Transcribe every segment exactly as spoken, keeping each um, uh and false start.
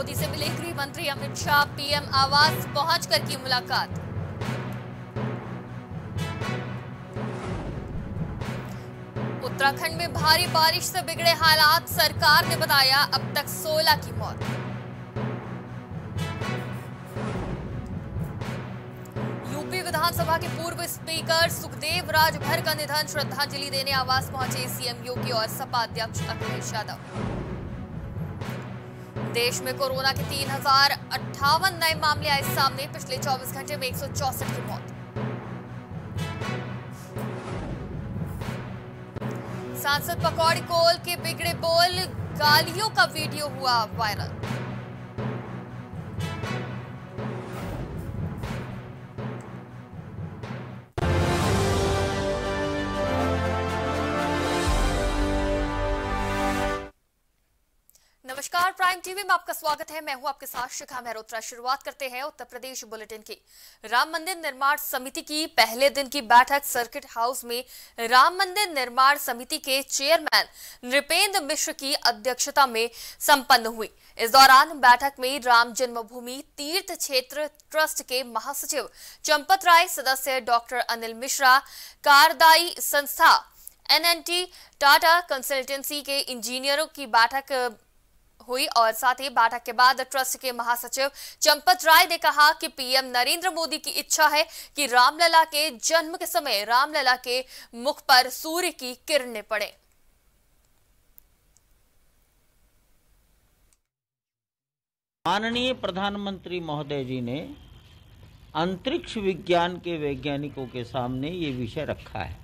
मोदी से मिले गृह मंत्री अमित शाह, पीएम आवास पहुंचकर की मुलाकात। उत्तराखंड में भारी बारिश से बिगड़े हालात, सरकार ने बताया अब तक सोलह की मौत। यूपी विधानसभा के पूर्व स्पीकर सुखदेव राजभर का निधन, श्रद्धांजलि देने आवास पहुंचे सीएम योगी और सपा अध्यक्ष अखिलेश यादव। देश में कोरोना के तीन हजार अट्ठावन नए मामले आए सामने, पिछले चौबीस घंटे में एक सौ चौसठ की मौत। सांसद पकौड़ी कोल के बिगड़े बोल, गालियों का वीडियो हुआ वायरल। नमस्कार, प्राइम टीवी में आपका स्वागत है। मैं हूं आपके साथ शिखा मेहरोत्रा। शुरुआत करते हैं उत्तर प्रदेश बुलेटिन की। राम मंदिर निर्माण समिति की पहले दिन की बैठक सर्किट हाउस में राम मंदिर निर्माण समिति के चेयरमैन नृपेंद्र मिश्र की अध्यक्षता में संपन्न हुई। इस दौरान बैठक में राम जन्मभूमि तीर्थ क्षेत्र ट्रस्ट के महासचिव चंपत राय, सदस्य डॉक्टर अनिल मिश्रा, कार्यदायी संस्था N N T Tata consultancy के इंजीनियरों की बैठक हुई और साथ ही बैठक के बाद ट्रस्ट के महासचिव चंपत राय ने कहा कि पीएम नरेंद्र मोदी की इच्छा है कि रामलला के जन्म के समय रामलला के मुख पर सूर्य की किरणें पड़े। माननीय प्रधानमंत्री महोदय जी ने अंतरिक्ष विज्ञान के वैज्ञानिकों के सामने ये विषय रखा है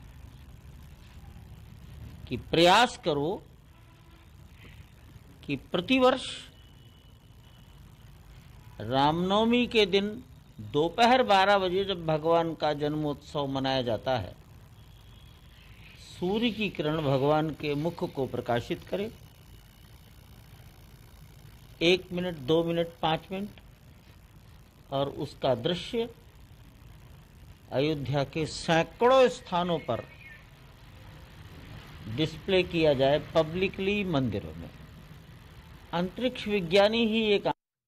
कि प्रयास करो कि प्रतिवर्ष रामनवमी के दिन दोपहर बारह बजे जब भगवान का जन्मोत्सव मनाया जाता है, सूर्य की किरण भगवान के मुख को प्रकाशित करे। एक मिनट, दो मिनट, पाँच मिनट और उसका दृश्य अयोध्या के सैकड़ों स्थानों पर डिस्प्ले किया जाए पब्लिकली मंदिरों में। अंतरिक्ष विज्ञानी ही एक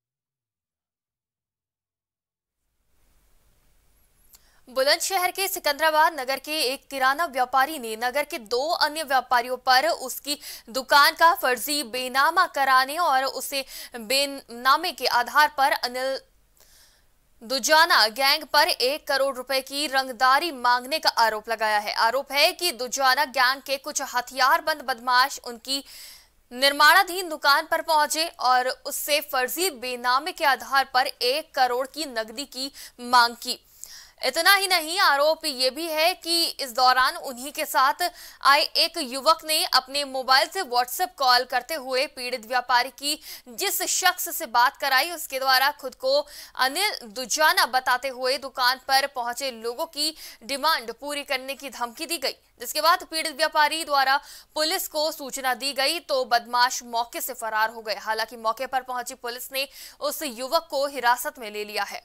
बुलंदशहर के सिकंदराबाद नगर के एक किराना व्यापारी ने नगर के दो अन्य व्यापारियों पर उसकी दुकान का फर्जी बेनामा कराने और उसे बेनामे के आधार पर अनिल दुजाना गैंग पर एक करोड़ रुपए की रंगदारी मांगने का आरोप लगाया है। आरोप है कि दुजाना गैंग के कुछ हथियारबंद बदमाश उनकी निर्माणाधीन दुकान पर पहुंचे और उससे फर्जी बेनामे के आधार पर एक करोड़ की नकदी की मांग की। इतना ही नहीं, आरोप ये भी है कि इस दौरान उन्हीं के साथ आए एक युवक ने अपने मोबाइल से व्हाट्सएप कॉल करते हुए पीड़ित व्यापारी की जिस शख्स से बात कराई उसके द्वारा खुद को अनिल दुजाना बताते हुए दुकान पर पहुंचे लोगों की डिमांड पूरी करने की धमकी दी गई। जिसके बाद पीड़ित व्यापारी द्वारा पुलिस को सूचना दी गई तो बदमाश मौके से फरार हो गए। हालांकि मौके पर पहुंची पुलिस ने उस युवक को हिरासत में ले लिया है।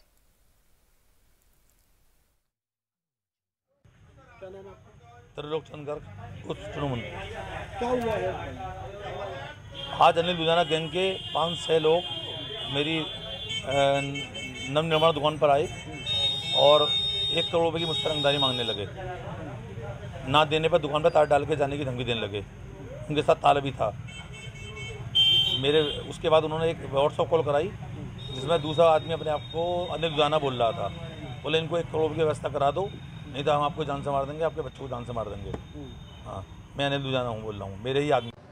त्रिलोक चंद गर्ग उस तृणमूल। क्या हुआ है? आज अनिल दुजाना गैंग के पाँच छः लोग मेरी नव निर्माण दुकान पर आए और एक करोड़ रुपए की मुझसे रंगदारी मांगने लगे। ना देने पर दुकान पर तार डाल के जाने की धमकी देने लगे। उनके साथ ताला भी था मेरे। उसके बाद उन्होंने एक व्हाट्सएप कॉल कराई जिसमें दूसरा आदमी अपने आप को अनिल दुजाना बोल रहा था। बोले इनको एक करोड़ की व्यवस्था करा दो, नहीं तो हम आपको जान से मार देंगे, आपके बच्चों को जान से मार देंगे। हाँ, मैं अनिल दुजाना हूँ, बोल रहा हूँ, मेरे ही आदमी।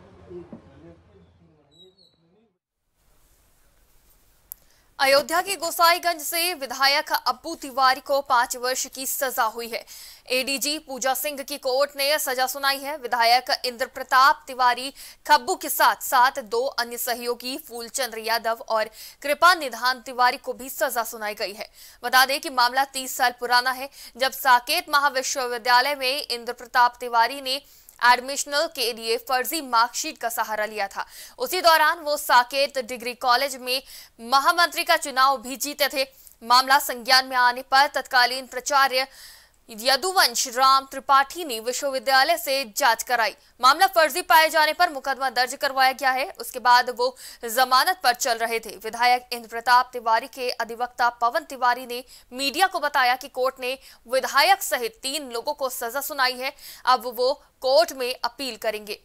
अयोध्या के गोसाईगंज से विधायक अप्पू तिवारी को पांच वर्ष की सजा हुई है। एडीजी पूजा सिंह की कोर्ट ने सजा सुनाई है। विधायक इंद्र प्रताप तिवारी खब्बू के साथ साथ दो अन्य सहयोगी फूलचंद्र यादव और कृपा निधान तिवारी को भी सजा सुनाई गई है। बता दें कि मामला तीस साल पुराना है, जब साकेत महाविश्वविद्यालय में इंद्र प्रताप तिवारी ने एडमिशनल के लिए फर्जी मार्कशीट का सहारा लिया था। उसी दौरान वो साकेत डिग्री कॉलेज में महामंत्री का चुनाव भी जीते थे। मामला संज्ञान में आने पर तत्कालीन प्राचार्य यदुवंश राम त्रिपाठी ने विश्वविद्यालय से जांच कराई। मामला फर्जी पाए जाने पर मुकदमा दर्ज करवाया गया है। उसके बाद वो जमानत पर चल रहे थे। विधायक इंद्र प्रताप तिवारी के अधिवक्ता पवन तिवारी ने मीडिया को बताया कि कोर्ट ने विधायक सहित तीन लोगों को सजा सुनाई है। अब वो कोर्ट में अपील करेंगे।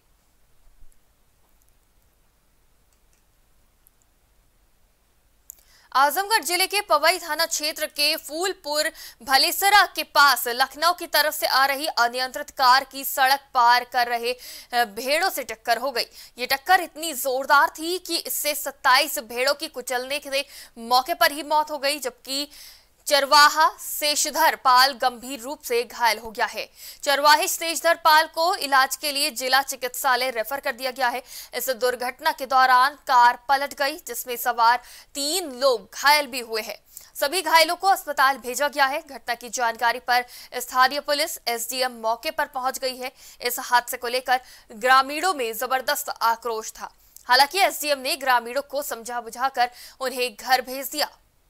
आजमगढ़ जिले के पवई थाना क्षेत्र के फूलपुर भलेसरा के पास लखनऊ की तरफ से आ रही अनियंत्रित कार की सड़क पार कर रहे भेड़ों से टक्कर हो गई। ये टक्कर इतनी जोरदार थी कि इससे सत्ताईस भेड़ों की कुचलने से मौके पर ही मौत हो गई, जबकि चरवाहा शेषधर पाल गंभीर रूप से घायल हो गया है। चरवाहे शेषधर पाल को इलाज के लिए जिला चिकित्सालय रेफर कर दिया गया है। इस दुर्घटना के दौरान कार पलट गई, जिसमें सवार तीन लोग घायल भी हुए हैं। सभी घायलों को अस्पताल भेजा गया है। घटना की जानकारी पर स्थानीय पुलिस एसडीएम मौके पर पहुंच गई है। इस हादसे को लेकर ग्रामीणों में जबरदस्त आक्रोश था। हालांकि एसडीएम ने ग्रामीणों को समझा बुझाकर उन्हें घर भेज दिया।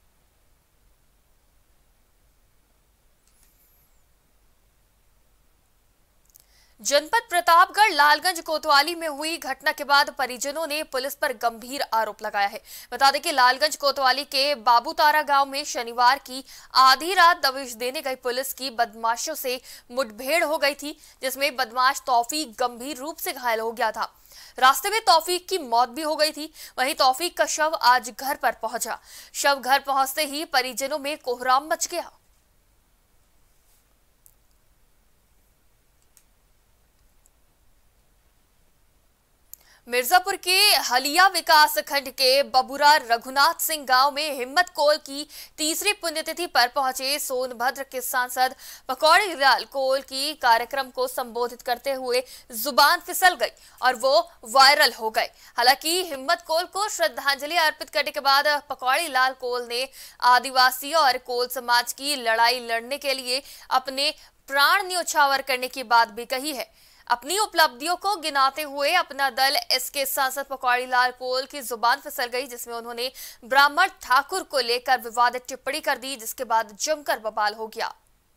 जनपद प्रतापगढ़ लालगंज कोतवाली में हुई घटना के बाद परिजनों ने पुलिस पर गंभीर आरोप लगाया है। बता दें कि लालगंज कोतवाली के बाबूतारा गांव में शनिवार की आधी रात दबिश देने गई पुलिस की बदमाशों से मुठभेड़ हो गई थी, जिसमें बदमाश तौफीक गंभीर रूप से घायल हो गया था। रास्ते में तौफीक की मौत भी हो गई थी। वहीं तौफीक का शव आज घर पर पहुंचा। शव घर पहुंचते ही परिजनों में कोहराम मच गया। मिर्जापुर के हलिया विकास खंड के बबुरा रघुनाथ सिंह गांव में हिम्मत कोल की तीसरी पुण्यतिथि पर पहुंचे सोनभद्र के सांसद पकौड़ी लाल कोल की कार्यक्रम को संबोधित करते हुए जुबान फिसल गई और वो वायरल हो गए। हालांकि हिम्मत कोल को श्रद्धांजलि अर्पित करने के बाद पकौड़ी लाल कोल ने आदिवासी और कोल समाज की लड़ाई लड़ने के लिए अपने प्राण न्योछावर करने की बात भी कही है। अपनी उपलब्धियों को गिनाते हुए अपना दल इसके सांसद पकौड़ी लाल कोल की जुबान फिसल गई, जिसमें उन्होंने ब्राह्मण ठाकुर को लेकर विवादित टिप्पणी कर दी, जिसके बाद जमकर बवाल हो गया।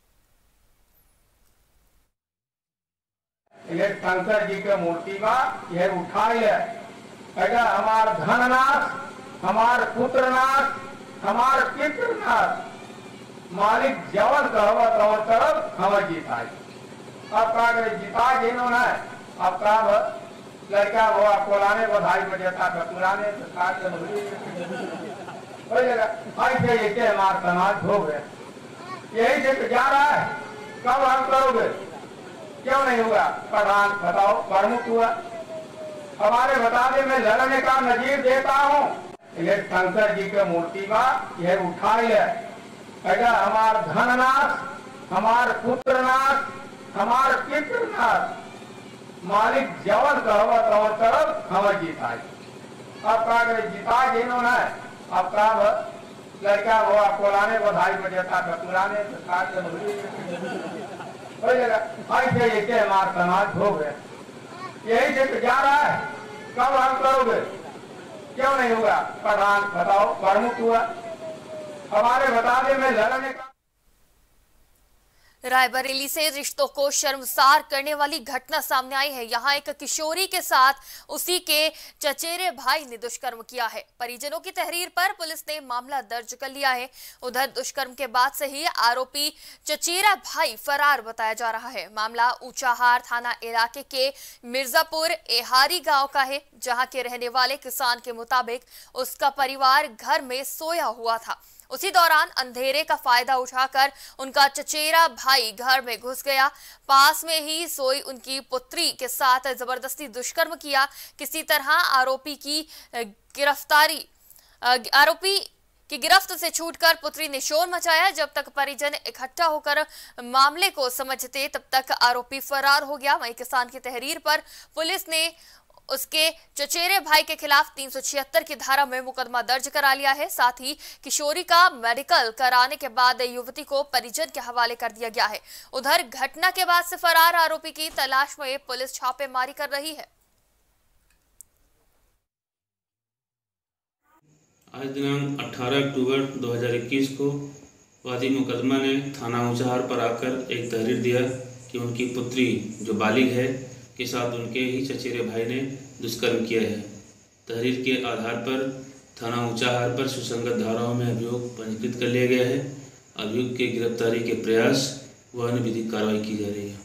ये शंकर जी के मूर्ति का यह उठाई है, अगर हमार धननाश, हमार पुत्रनाश, हमार पितृनाश, मालिक जवन कहवत और तरफ हमार जीताई। अब का जीता जिन्होंने अब का लड़का वो आपको लाने बधाई बजाता पुराने ऐसे ऐसे हमारा समाज हो गए। यही से जा रहा है, कब हम करोगे? क्यों नहीं हुआ? प्रधान बताओ, प्रमुख हुआ। हमारे बताने में लड़ने का नजीर देता हूँ। ये शंकर जी के मूर्ति का यह उठाई है, अगर हमार धननाश, हमार पुत्रनाश, हमार पितृनाश, मालिक जवन कहवत और तरफ हमार जीताई। अब का जीता जिन्होंने अब का लड़का वो आपको लाने बधाई बजाता पुराने ऐसे ऐसे हमारा समाज हो गए। यही से जा रहा है, कब हम करोगे? क्यों नहीं हुआ? प्रधान बताओ, प्रमुख हुआ। हमारे बताने में लड़ने का। रायबरेली से रिश्तों को शर्मसार करने वाली घटना सामने आई है। यहाँ एक किशोरी के साथ उसी के चचेरे भाई ने दुष्कर्म किया है। परिजनों की तहरीर पर पुलिस ने मामला दर्ज कर लिया है। उधर दुष्कर्म के बाद से ही आरोपी चचेरा भाई फरार बताया जा रहा है। मामला ऊंचाहार थाना इलाके के मिर्जापुर एहारी गांव का है, जहां के रहने वाले किसान के मुताबिक उसका परिवार घर में सोया हुआ था। उसी दौरान अंधेरे का फायदा उठाकर उनका चचेरा भाई घर में घुस गया। पास में ही सोई उनकी पुत्री के साथ जबरदस्ती दुष्कर्म किया। किसी तरह आरोपी की गिरफ्तारी आरोपी की गिरफ्त से छूटकर पुत्री ने शोर मचाया। जब तक परिजन इकट्ठा होकर मामले को समझते, तब तक आरोपी फरार हो गया। वहीं किसान की तहरीर पर पुलिस ने उसके चचेरे भाई के खिलाफ तीन सौ छिहत्तर की धारा में मुकदमा दर्ज करा लिया है। साथ ही किशोरी का मेडिकल कराने के बाद युवती को परिजन के हवाले कर दिया गया है। उधर घटना के बाद से फरार आरोपी की तलाश में पुलिस छापेमारी कर रही है। आज दिनांक अठारह अक्टूबर दो हज़ार इक्कीस को वादी मुकदमा ने थाना ऊंचाहार पर आकर एक तहरीर दिया कि उनकी पुत्री जो बालिग है के साथ उनके ही चचेरे भाई ने दुष्कर्म किया है। तहरीर के आधार पर थाना ऊंचाहार पर सुसंगत धाराओं में अभियोग पंजीकृत कर लिया गया है। अभियुक्त के गिरफ्तारी के प्रयास व अन्य विधिक कार्रवाई की जा रही है।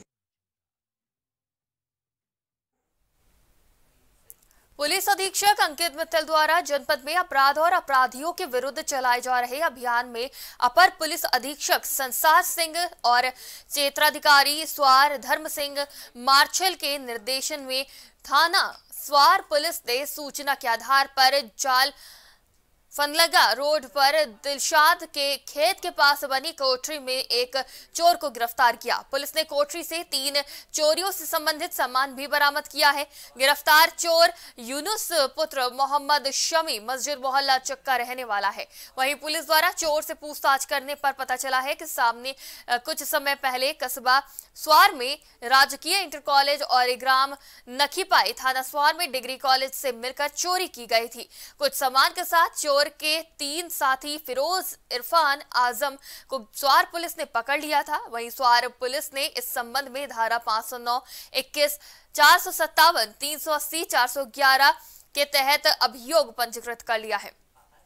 पुलिस अधीक्षक अंकित मित्तल द्वारा जनपद में अपराध और अपराधियों के विरुद्ध चलाए जा रहे अभियान में अपर पुलिस अधीक्षक संसार सिंह और क्षेत्राधिकारी स्वार धर्म सिंह मार्शल के निर्देशन में थाना स्वार पुलिस ने सूचना के आधार पर जाल फनलगा रोड पर दिलशाद के खेत के पास बनी कोठरी में एक चोर को गिरफ्तार किया। पुलिस ने कोठरी से तीन चोरियों से संबंधित सामान भी बरामद किया है। गिरफ्तार चोर यूनुस पुत्र मोहम्मद शमी मस्जिद मोहल्ला चक्का रहने वाला है। वहीं पुलिस द्वारा चोर से पूछताछ करने पर पता चला है कि सामने कुछ समय पहले कस्बा स्वार में राजकीय इंटर कॉलेज और ग्राम नखीपाई थाना स्वार में डिग्री कॉलेज से मिलकर चोरी की गई थी। कुछ सामान के साथ चोर के तीन साथी फिरोज इरफान आजम को स्वार पुलिस ने पकड़ लिया था। वहीं स्वार पुलिस ने इस संबंध में धारा पाँच सौ नौ, इक्कीस, चार सौ सत्तावन, तीन सौ अस्सी, चार सौ ग्यारह के तहत अभियोग पंजीकृत कर लिया है।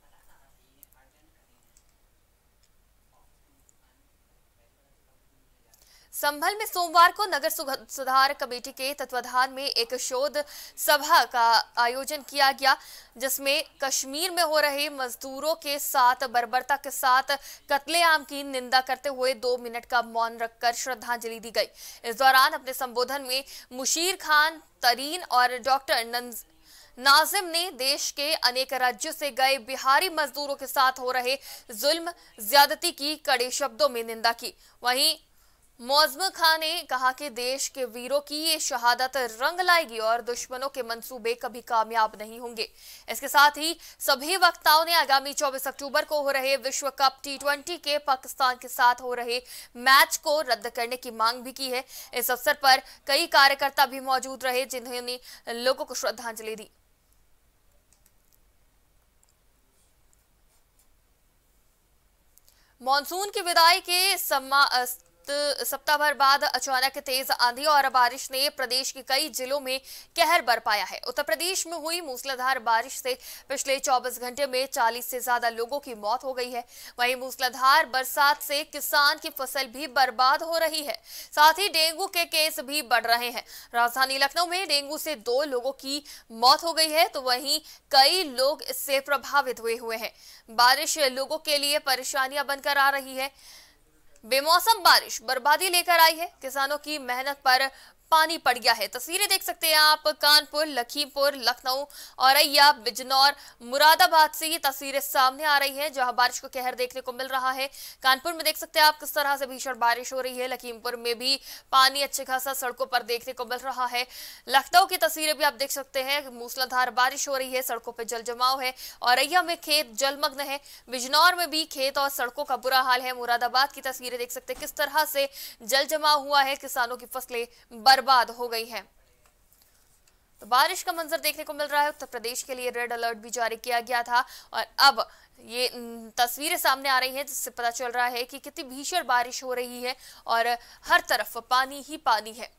संभल में सोमवार को नगर सुधार कमेटी के तत्वाधान में एक शोध सभा का आयोजन किया गया, जिसमें कश्मीर में हो रहे मजदूरों के साथ बर्बरता के साथ कत्लेआम की निंदा करते हुए दो मिनट का मौन रखकर श्रद्धांजलि दी गई। इस दौरान अपने संबोधन में मुशीर खान तरीन और डॉक्टर नाजिम ने देश के अनेक राज्यों से गए बिहारी मजदूरों के साथ हो रहे जुल्म ज्यादती की कड़े शब्दों में निंदा की। वहीं मौजम खान ने कहा कि देश के वीरों की ये शहादत रंग लाएगी और दुश्मनों के मंसूबे कभी कामयाब नहीं होंगे। इसके साथ ही सभी वक्ताओं ने आगामी चौबीस अक्टूबर को हो रहे विश्व कप टी ट्वेंटी के पाकिस्तान के साथ हो रहे मैच को रद्द करने की मांग भी की है। इस अवसर पर कई कार्यकर्ता भी मौजूद रहे, जिन्होंने लोगों को श्रद्धांजलि दी। मॉनसून की विदाई के सम्मा सप्ताह भर बाद अचानक तेज आंधी और बारिश ने प्रदेश के कई जिलों में कहर बरपाया है। उत्तर प्रदेश में हुई मूसलाधार बारिश से पिछले चौबीस घंटे में चालीस से ज्यादा लोगों की मौत हो गई है। वहीं मूसलाधार बरसात से किसान की फसल भी बर्बाद हो रही है। साथ ही डेंगू के केस भी बढ़ रहे हैं। राजधानी लखनऊ में डेंगू से दो लोगों की मौत हो गई है, तो वहीं कई लोग इससे प्रभावित हुए हुए हैं। बारिश लोगों के लिए परेशानियां बनकर आ रही है। बेमौसम बारिश बर्बादी लेकर आई है। किसानों की मेहनत पर पानी पड़ गया है। तस्वीरें देख सकते हैं आप कानपुर, लखीमपुर, लखनऊ, औरैया, बिजनौर, मुरादाबाद से ये तस्वीरें सामने आ रही हैं, जहां बारिश को कहर देखने को मिल रहा है। कानपुर में देख सकते हैं आप किस तरह से भीषण बारिश हो रही है। लखीमपुर में भी पानी अच्छे खासा सड़कों पर देखने को मिल रहा है। लखनऊ की तस्वीरें भी आप देख सकते हैं, मूसलाधार बारिश हो रही है, सड़कों पर जल जमाव है। औरैया में खेत जलमग्न है। बिजनौर में भी खेत और सड़कों का बुरा हाल है। मुरादाबाद की तस्वीरें देख सकते हैं किस तरह से जल जमाव हुआ है, किसानों की फसलें बर्बाद हो गई है। तो बारिश का मंजर देखने को मिल रहा है। उत्तर प्रदेश के लिए रेड अलर्ट भी जारी किया गया था और अब ये तस्वीरें सामने आ रही हैं, जिससे पता चल रहा है कि कितनी भीषण बारिश हो रही है और हर तरफ पानी ही पानी है।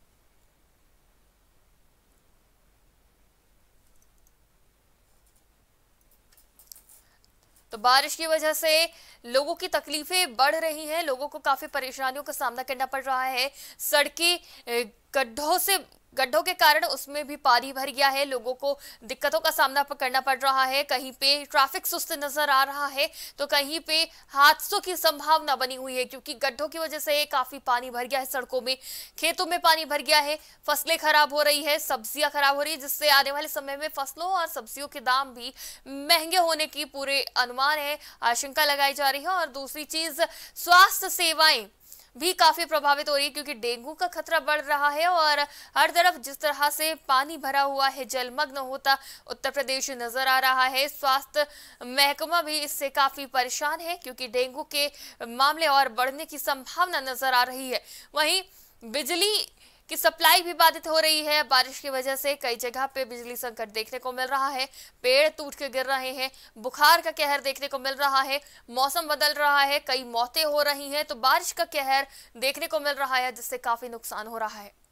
तो बारिश की वजह से लोगों की तकलीफें बढ़ रही हैं। लोगों को काफी परेशानियों का सामना करना पड़ रहा है। सड़कें गड्ढों से गड्ढों के कारण उसमें भी पानी भर गया है। लोगों को दिक्कतों का सामना करना पड़ रहा है। कहीं पे ट्रैफिक सुस्त नजर आ रहा है, तो कहीं पे हादसों की संभावना बनी हुई है, क्योंकि गड्ढों की वजह से काफी पानी भर गया है। सड़कों में, खेतों में पानी भर गया है। फसलें खराब हो रही है, सब्जियां खराब हो रही है, जिससे आने वाले समय में फसलों और सब्जियों के दाम भी महंगे होने की पूरे अनुमान है, आशंका लगाई जा रही है। और दूसरी चीज, स्वास्थ्य सेवाएं भी काफी प्रभावित हो रही है, क्योंकि डेंगू का खतरा बढ़ रहा है और हर तरफ जिस तरह से पानी भरा हुआ है, जलमग्न होता उत्तर प्रदेश नजर आ रहा है। स्वास्थ्य महकमा भी इससे काफी परेशान है, क्योंकि डेंगू के मामले और बढ़ने की संभावना नजर आ रही है। वहीं बिजली की सप्लाई भी बाधित हो रही है। बारिश की वजह से कई जगह पे बिजली संकट देखने को मिल रहा है, पेड़ टूट के गिर रहे हैं, बुखार का कहर देखने को मिल रहा है, मौसम बदल रहा है, कई मौतें हो रही हैं, तो बारिश का कहर देखने को मिल रहा है जिससे काफी नुकसान हो रहा है।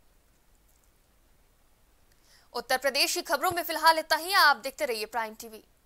उत्तर प्रदेश की खबरों में फिलहाल इतना ही। आप देखते रहिए प्राइम टीवी।